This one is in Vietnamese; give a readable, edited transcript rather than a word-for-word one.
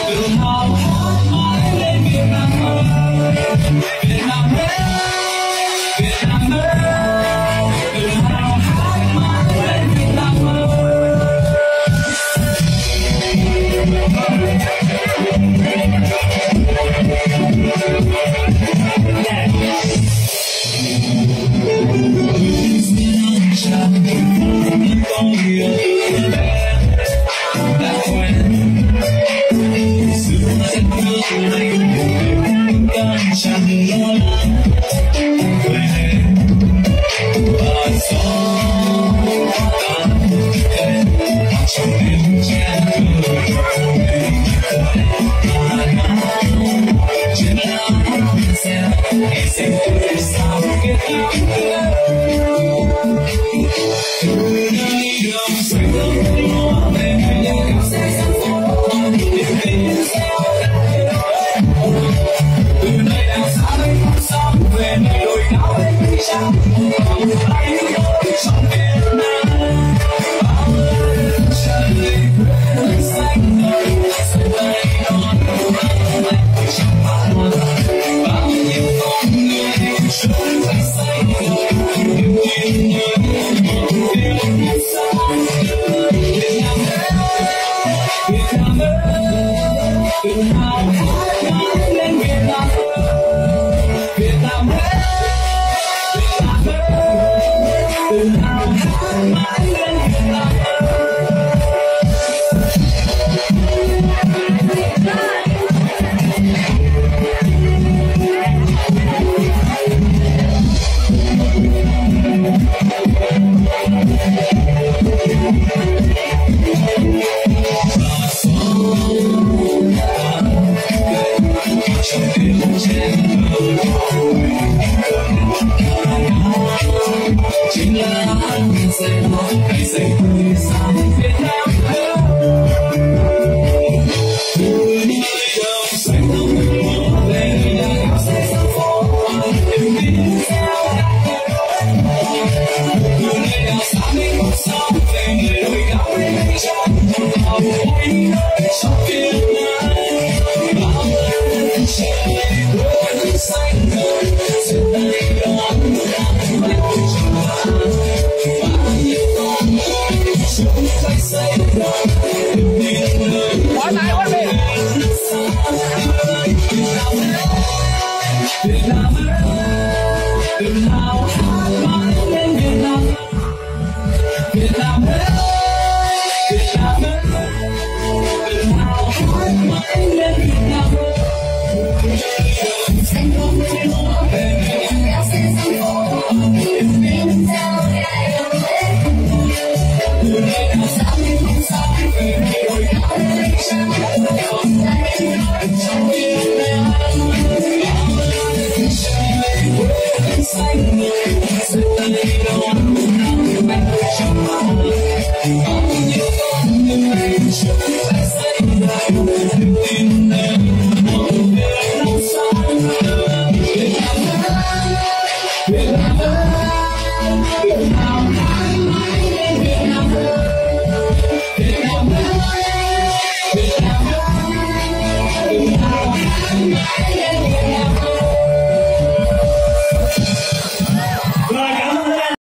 tự hào hát mãi lên Việt Nam ơi, Việt Nam ơi, Việt Nam ơi, tự hào hát mãi lên Việt Nam ơi. Những con người từ bé đã quen xưa rất thương anh càng chẳng lo lắng về và gió tan thêm trong đêm che mưa trên lá xe ngày sinh tuổi sao kết thúc từ nơi đường xanh thơm lúa về những xe sang phố tìm đến sao từ nơi đảo xa nơi thăm xóm về nơi đồi cao ấy trắng tay đôi trong Việt Nam bao lần trời quê xanh ngời xanh tay đón anh trong bao bao nhiêu con người trốn ra xanh ngời niềm tin nhớ một điều xa Việt Nam ơi, Việt Nam ơi, tự hào hát mãi lên Việt Nam ơi, Việt Nam ơi, Việt Nam ơi, tự hào hát mãi